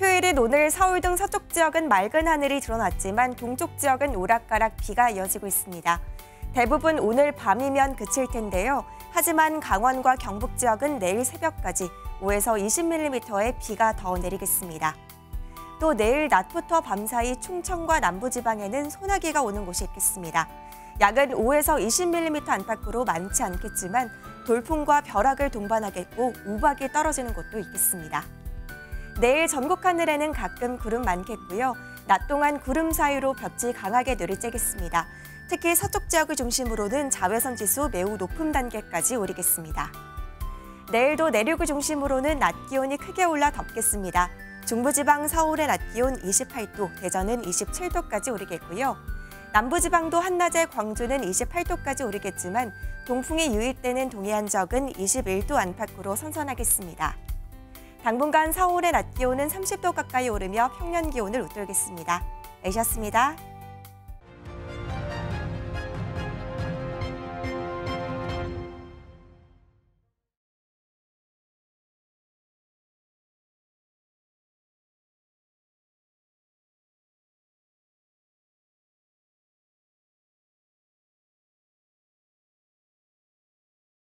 휴일인 오늘 서울 등 서쪽 지역은 맑은 하늘이 드러났지만 동쪽 지역은 오락가락 비가 이어지고 있습니다. 대부분 오늘 밤이면 그칠 텐데요. 하지만 강원과 경북 지역은 내일 새벽까지 5에서 20mm의 비가 더 내리겠습니다. 또 내일 낮부터 밤사이 충청과 남부지방에는 소나기가 오는 곳이 있겠습니다. 약은 5에서 20mm 안팎으로 많지 않겠지만 돌풍과 벼락을 동반하겠고 우박이 떨어지는 곳도 있겠습니다. 내일 전국 하늘에는 가끔 구름 많겠고요. 낮 동안 구름 사이로 볕이 강하게 내리쬐겠습니다. 특히 서쪽 지역을 중심으로는 자외선 지수 매우 높은 단계까지 오르겠습니다. 내일도 내륙을 중심으로는 낮 기온이 크게 올라 덥겠습니다. 중부지방 서울의 낮 기온 28도, 대전은 27도까지 오르겠고요. 남부지방도 한낮에 광주는 28도까지 오르겠지만 동풍이 유입되는 동해안 지역은 21도 안팎으로 선선하겠습니다. 당분간 서울의 낮 기온은 30도 가까이 오르며 평년 기온을 웃돌겠습니다. 에이셨습니다.